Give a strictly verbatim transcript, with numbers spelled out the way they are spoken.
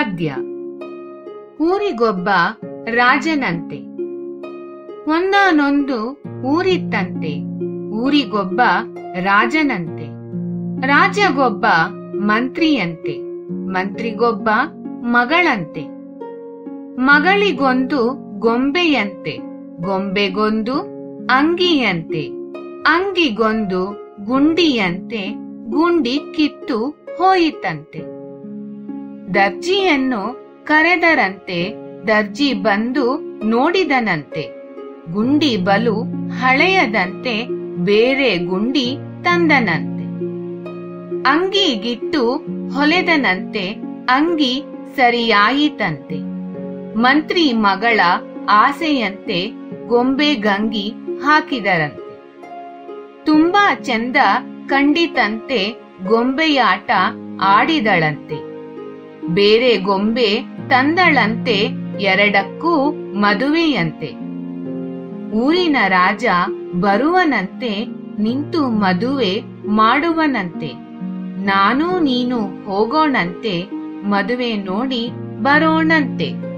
ಪದ್ಯ. ಊರಿಗೊಬ್ಬ ರಾಜನಂತೆ. ಒಂದಾನೊಂದು ಊರಿತ್ತಂತೆ, ಊರಿಗೊಬ್ಬ ರಾಜನಂತೆ. ರಾಜಗೊಬ್ಬ ಮಂತ್ರಿಯಂತೆ, ಮಂತ್ರಿಗೊಬ್ಬ ಮಗಳಂತೆ. ಮಗಳಿಗೊಂದು ಗೊಂಬೆಯಂತೆ, ಗೊಂಬೆಗೊಂದು ಅಂಗಿಯಂತೆ. ಅಂಗಿಗೊಂದು ಗುಂಡಿಯಂತೆ, ಗುಂಡಿ ಕಿತ್ತು ಹೋಯಿತಂತೆ. ದರ್ಜಿಯನ್ನು ಕರೆದರಂತೆ, ದರ್ಜಿ ಬಂದು ನೋಡಿದನಂತೆ. ಗುಂಡಿ ಬಲು ಹಳೆಯದಂತೆ, ಬೇರೆ ಗುಂಡಿ ತಂದನಂತೆ. ಅಂಗಿಗಿಟ್ಟು ಹೊಲೆದನಂತೆ, ಅಂಗಿ ಸರಿಯಾಯಿತಂತೆ. ಮಂತ್ರಿ ಮಗಳ ಆಸೆಯಂತೆ ಗೊಂಬೆ ಗಂಗಿ ಹಾಕಿದರಂತೆ. ತುಂಬಾ ಚೆಂದ ಕಂಡಿತಂತೆ, ಗೊಂಬೆಯಾಟ ಆಡಿದಳಂತೆ. ಬೇರೆ ಗೊಂಬೆ ತಂದಳಂತೆ, ಎರಡಕ್ಕೂ ಮದುವೆಯಂತೆ. ಊರಿನ ರಾಜ ಬರುವನಂತೆ, ನಿಂತು ಮದುವೆ ಮಾಡುವನಂತೆ. ನಾನು ನೀನು ಹೋಗೋಣಂತೆ, ಮದುವೆ ನೋಡಿ ಬರೋಣಂತೆ.